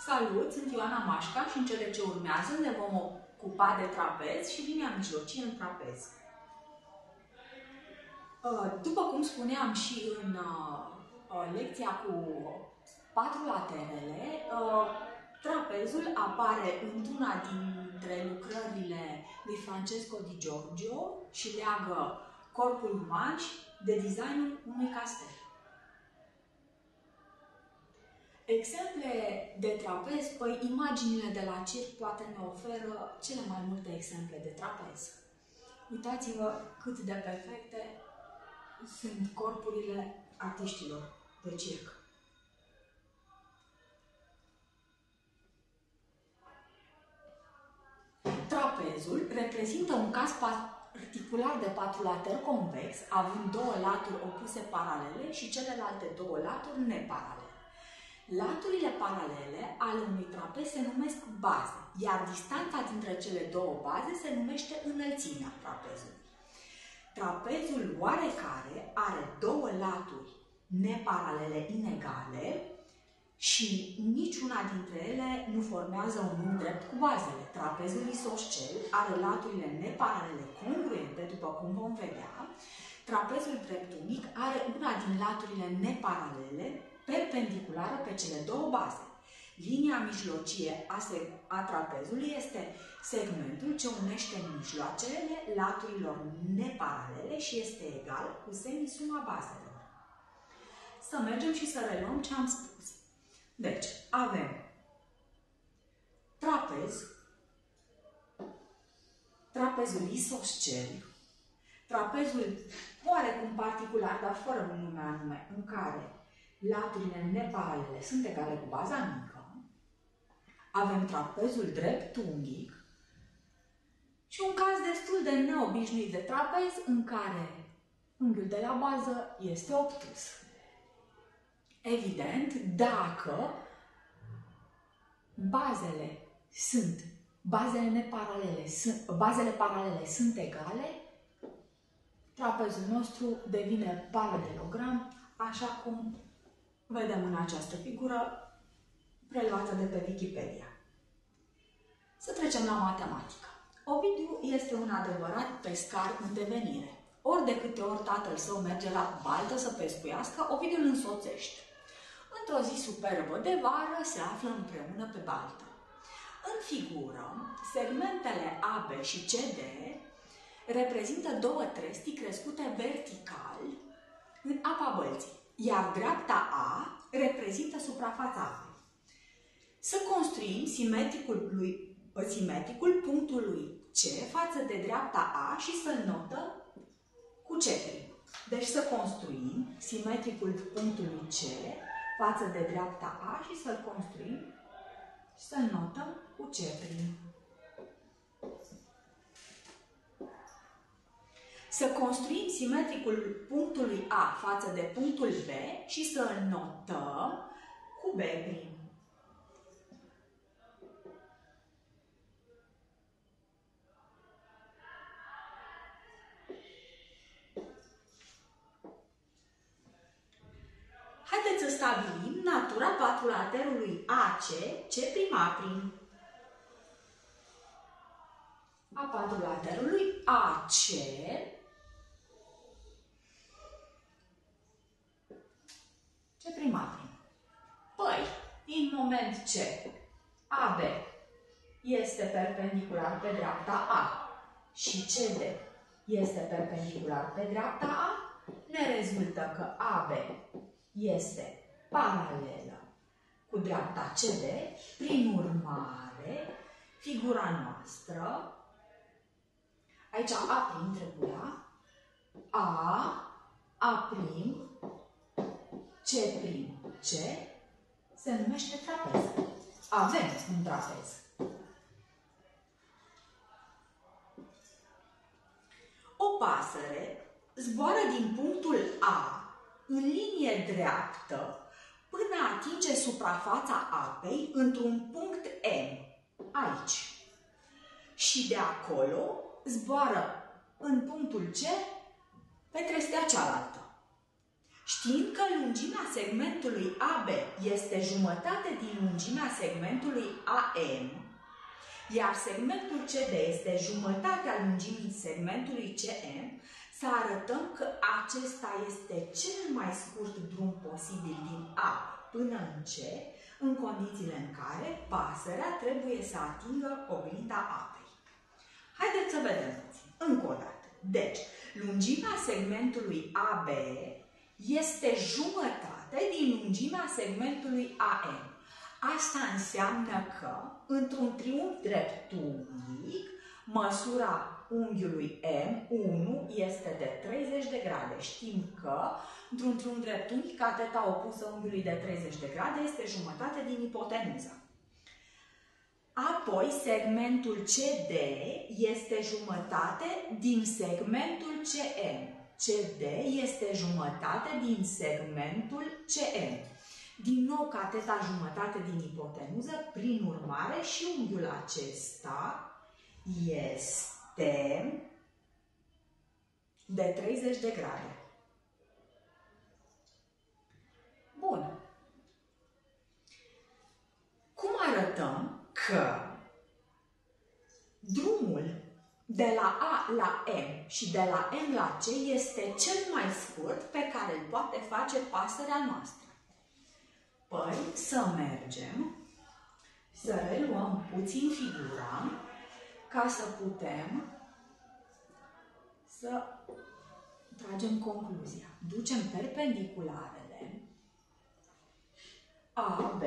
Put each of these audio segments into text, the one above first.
Salut, sunt Ioana Mașca și în cele ce urmează ne vom ocupa de trapez și linia mijlocie în trapez. După cum spuneam și în lecția cu 4 laterele, trapezul apare într-una dintre lucrările lui Francesco Di Giorgio și leagă corpul uman de designul unui castel. Exemple de trapez, păi imaginile de la circ poate ne oferă cele mai multe exemple de trapez. Uitați-vă cât de perfecte sunt corpurile artiștilor de circ. Trapezul reprezintă un caz particular de patrulater convex, având două laturi opuse paralele și celelalte două laturi neparalele. Laturile paralele ale unui trapez se numesc baze, iar distanța dintre cele două baze se numește înălțimea trapezului. Trapezul oarecare are două laturi neparalele inegale și niciuna dintre ele nu formează un unghi drept cu bazele. Trapezul isoscel are laturile neparalele congruente, după cum vom vedea. Trapezul dreptunghic are una din laturile neparalele perpendiculară pe cele două baze. Linia mijlocie a trapezului este segmentul ce unește mijloacele laturilor neparalele și este egal cu semisuma bazelor. Să mergem și să reluăm ce am spus. Deci, avem trapezul isoscel, trapezul oarecum particular, dar fără un nume anume, în care laturile neparalele sunt egale cu baza mică. Avem trapezul dreptunghic și un caz destul de neobișnuit de trapez în care unghiul de la bază este obtus. Evident, dacă bazele paralele sunt egale, trapezul nostru devine paralelogram, așa cum vedem în această figură preluată de pe Wikipedia. Să trecem la matematică. Ovidiu este un adevărat pescar în devenire. Ori de câte ori tatăl său merge la baltă să pescuiască, Ovidiu îl însoțește. Într-o zi superbă de vară se află împreună pe baltă. În figură, segmentele AB și CD reprezintă două trestii crescute vertical în apa bălții, iar dreapta A reprezintă suprafața apei. Să construim simetricul punctului C față de dreapta A și să-l notăm cu C'. Deci să construim simetricul punctului C față de dreapta A și să-l construim și să-l notăm cu C'. Să construim simetricul punctului A față de punctul B și să îl notăm cu B'. Haideți să stabilim natura patrulaterului AC, C'A'. A patrulaterului AC C'A'. Păi, din moment ce AB este perpendicular pe dreapta A și CD este perpendicular pe dreapta A, ne rezultă că AB este paralelă cu dreapta CD, prin urmare, figura noastră, aici A' trebuia, A', C', se numește trapez. Avem un trapez. O pasăre zboară din punctul A în linie dreaptă până atinge suprafața apei într-un punct M, aici. Și de acolo zboară în punctul C pe trestea cealaltă. Știind că lungimea segmentului AB este jumătate din lungimea segmentului AM, iar segmentul CD este jumătatea lungimii segmentului CM, să arătăm că acesta este cel mai scurt drum posibil din A până în C, în condițiile în care pasărea trebuie să atingă oglinda apei. Haideți să vedem puțin. Încă o dată. Deci, lungimea segmentului AB este jumătate din lungimea segmentului AM. Asta înseamnă că, într-un triunghi dreptunghic, măsura unghiului M1 este de 30 de grade. Știm că, într-un triunghi dreptunghic, cateta opusă unghiului de 30 de grade este jumătate din ipotenuză. Apoi, segmentul CD este jumătate din segmentul CM. CD este jumătate din segmentul CM. Din nou, cateta jumătate din ipotenuză, prin urmare, și unghiul acesta este de 30 de grade. Bun. Cum arătăm că drumul de la A la M și de la M la C este cel mai scurt pe care îl poate face pasărea noastră? Păi, să mergem, să reluăm puțin figura, ca să putem să tragem concluzia. Ducem perpendicularele A, B,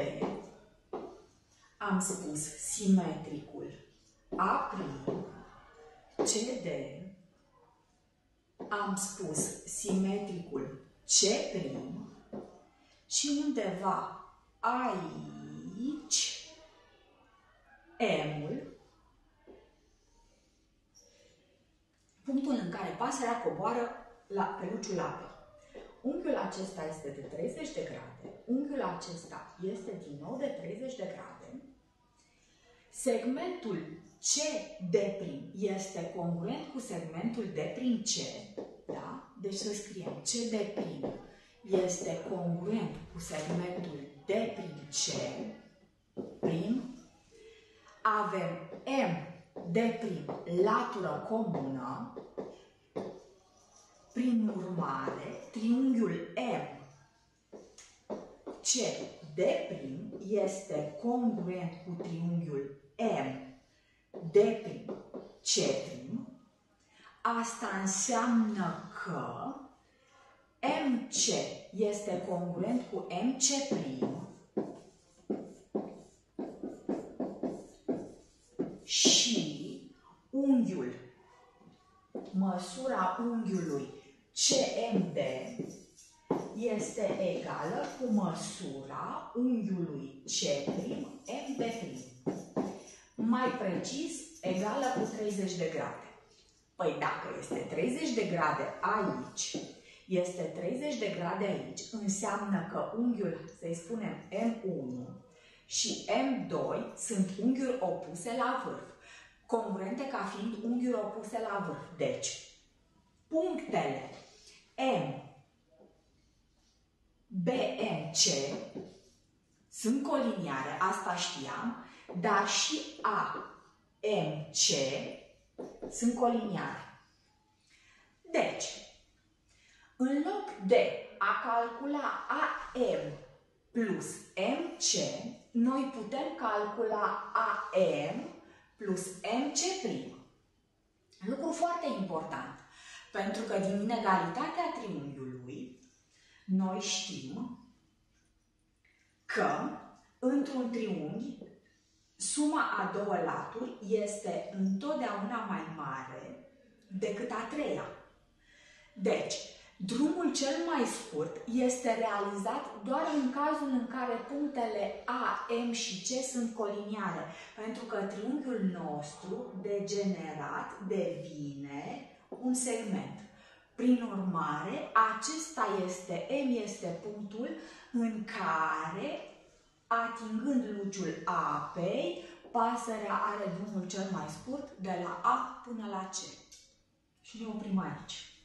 am spus simetricul A', CD, am spus simetricul C' și undeva aici M-ul, punctul în care pasărea coboară pe luciul apei. Unghiul acesta este de 30 de grade, unghiul acesta este din nou de 30 de grade. Segmentul CD' este congruent cu segmentul D''C, da? Deci să scriem CD' este congruent cu segmentul D''C, avem MD' latură comună, prin urmare, triunghiul MCD' este congruent cu triunghiul MD'C'. Asta înseamnă că MC este congruent cu MC' și măsura unghiului CMD este egală cu măsura unghiului C'Md'. Mai precis, egală cu 30 de grade. Păi dacă este 30 de grade aici, este 30 de grade aici, înseamnă că unghiul, să-i spunem M1 și M2 sunt unghiuri opuse la vârf, congruente ca fiind unghiuri opuse la vârf. Deci, punctele M, B, M, C sunt coliniare, asta știam, dar și A, M, C sunt coliniare. Deci, în loc de a calcula AM plus MC, noi putem calcula AM plus MC'. Lucru foarte important, pentru că din inegalitatea triunghiului, noi știm că într-un triunghi, suma a două laturi este întotdeauna mai mare decât a treia. Deci, drumul cel mai scurt este realizat doar în cazul în care punctele A, M și C sunt coliniare, pentru că triunghiul nostru degenerat devine un segment. Prin urmare, acesta este, M este punctul în care, atingând luciul apei, pasărea are drumul cel mai scurt de la A până la C. Și ne oprim aici.